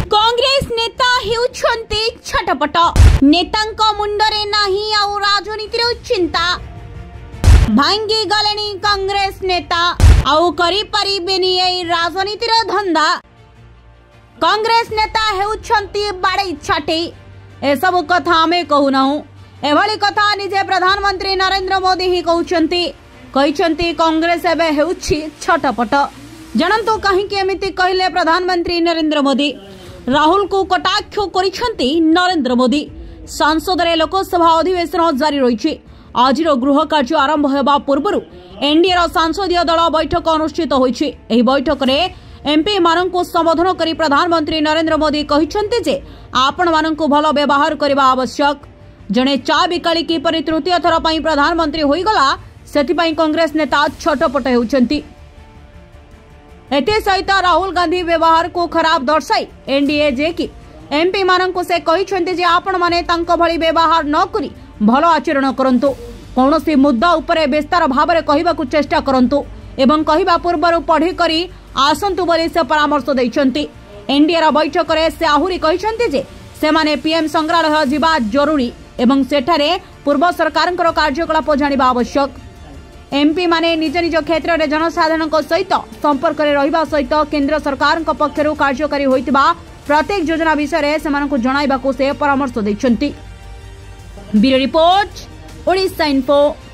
कांग्रेस नेता हेउछन्ते छटपट नेतांक मुंडरे नाही आउ राजनीतिर चिंता भांगी गलेनी कांग्रेस नेता आउ करि परिबेनी एई राजनीतिर धंदा कांग्रेस नेता हेउछन्ते बाड़े छाटे ए सब कथा आमे कहूनाहु एभली कथा निजे प्रधानमंत्री नरेंद्र मोदी ही कहउछन्ते कांग्रेस एबे हेउछि छटपट जनंतु कहीं एमिति कहले प्रधानमंत्री नरेंद्र मोदी राहुल को कटाक्ष करिसेंती नरेंद्र मोदी संसद रे लोकसभा अधिवेशन जारी रही आज गृह कार्य आरंभ होगा पूर्व एनडीए संसदीय दल बैठक अनुष्ठित होइछि। एही बैठक रे एमपी मानन को संबोधन करी प्रधानमंत्री नरेंद्र मोदी कहिसेंती जे आपण मानन को भलो व्यवहार करबा आवश्यक। जणे चा बिकाली किपरि तृतीय थर पई प्रधानमंत्री होइगला सेति पई कांग्रेस नेता छटपट हेउछंती। एते सहित राहुल गांधी व्यवहार को खराब दर्शाई एनडीए जे कि एमपी मानन को से कहिसेंती जे आपण माने तांको भली व्यवहार न करी भलो आचरण करंतु कौनसी मुद्दा उपरे विस्तार भाबरे कहिबाकू चेष्टा करंतु एवं कहिबा पूर्वरु पढ़ी करी आसंतु बोली से परामर्श दैछंती। एनडीए रा बैठक रे से आहुरी कहिसेंती जे से माने पीएम संग्रहालय जिबा जरूरी एवं सेठारे पूर्व सरकारंकर कार्यकलाप जानिबा आवश्यक। एमपी माने निज निज क्षेत्र में जनसाधारण सहित संपर्क में रहिबा सहित केंद्र सरकार पक्षरु कार्यकारी होइतिबा प्रत्येक योजना विषय से जणाइबाकू से परामर्श दैछंती। Bureau report Odisha info.